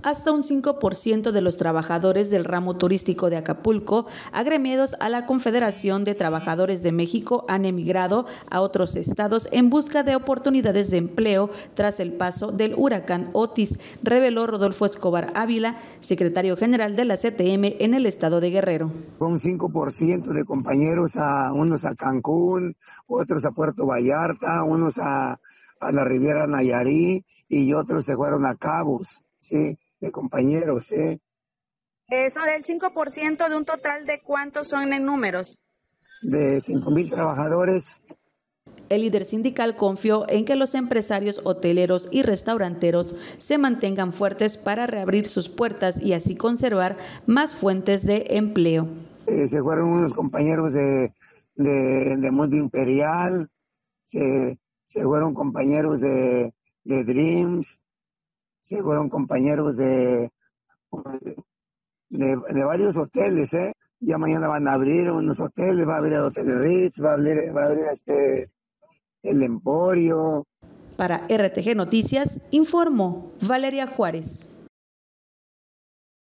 hasta un 5% de los trabajadores del ramo turístico de Acapulco, agremiados a la Confederación de Trabajadores de México, han emigrado a otros estados en busca de oportunidades de empleo tras el paso del huracán Otis, reveló Rodolfo Escobar Ávila, secretario general de la CTM en el estado de Guerrero. Un 5% de compañeros, unos a Cancún, otros a Puerto Vallarta, unos a la Riviera Nayarit y otros se fueron a Cabos, ¿sí? De compañeros, ¿sí? Eso del 5% de un total de ¿cuántos son en números? De 5,000 trabajadores. El líder sindical confió en que los empresarios hoteleros y restauranteros se mantengan fuertes para reabrir sus puertas y así conservar más fuentes de empleo. Se fueron unos compañeros de Mundo Imperial, se fueron compañeros de Dreams, se fueron compañeros de varios hoteles, Ya mañana van a abrir unos hoteles, va a abrir el Hotel Ritz, va a abrir el Emporio. Para RTG Noticias, informó Valeria Juárez.